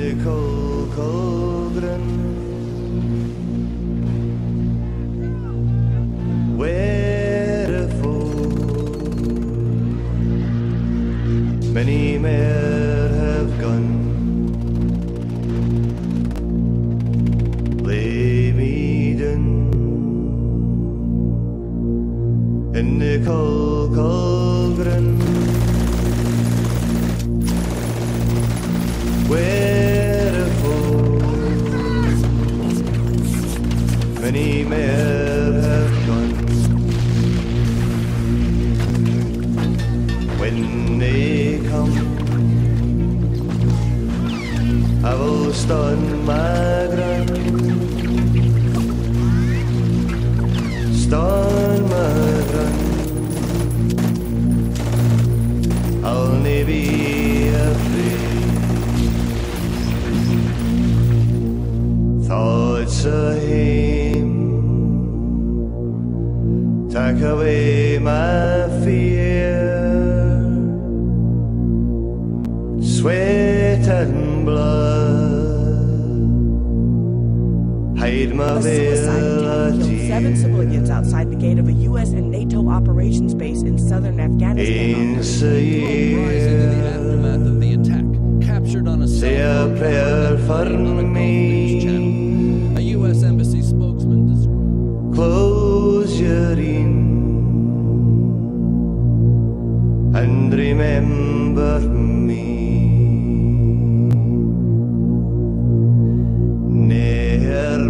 the cold, cold grin, where a fool many more have gone. Lay me down in the cold, cold grin, where a fool many more have gone. When they come, I will stand my ground, stand my ground. I'll never be afraid. Thoughts of him take away my fear. Sweat and blood hide my A suicide attempt killed 7 civilians outside the gate of a U.S. and NATO operations base in southern Afghanistan. Ain't a year. Rising in the aftermath of the attack, captured on a Say a prayer for me. channel. A U.S. embassy spokesman described. Close your eyes and remember me. Ne'er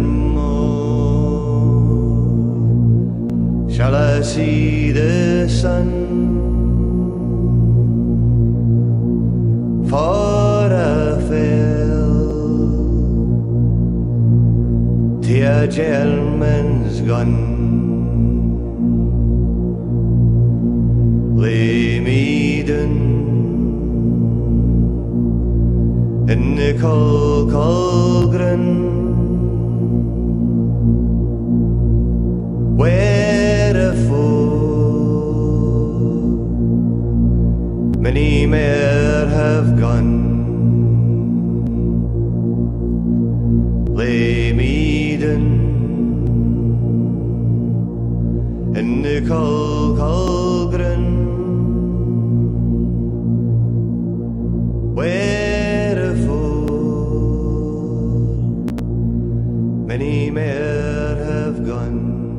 more shall I see the sun, for I fell to a German's gun. Lay me down in the cold, cold grin, where a fool many more have gone. Lay me down in the cold, cold grin, where a fool many more have gone.